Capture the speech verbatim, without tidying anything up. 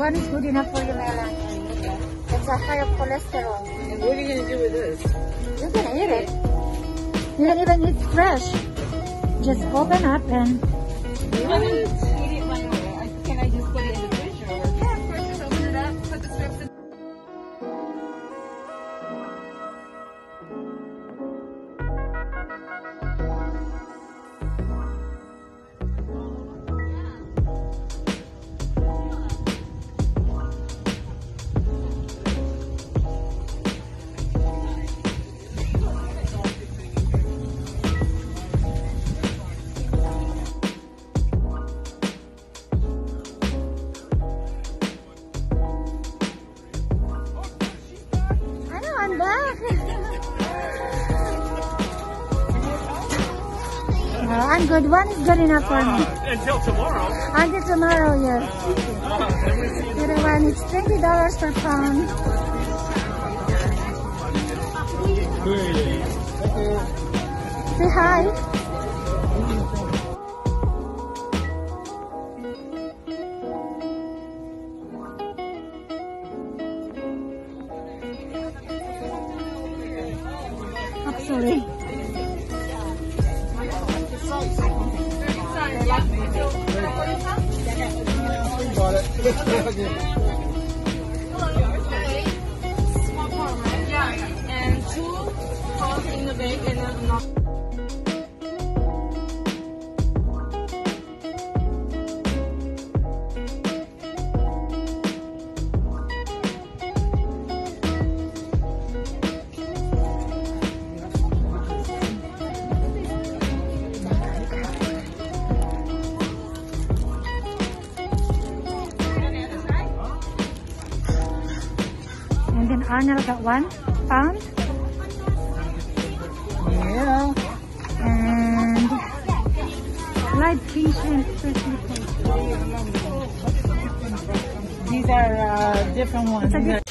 one is good enough for you, Melanie. It's a high of cholesterol. And what are you going to do with this? You can eat it. You can even eat fresh. Just open up and... What? Eat it right away. Can I just put it in the fridge? Or? Yeah, of course. Just open it up, put the strips in. I'm back. No, I'm good. One is good enough for me. Uh, until tomorrow. Until tomorrow, yes. Uh, The other one is twenty dollars per pound. Say hi. Sorry. Yeah, and two calls in the bag and not. And then Arnold got one pound. Yeah. And live king shrimp. These are uh, different ones.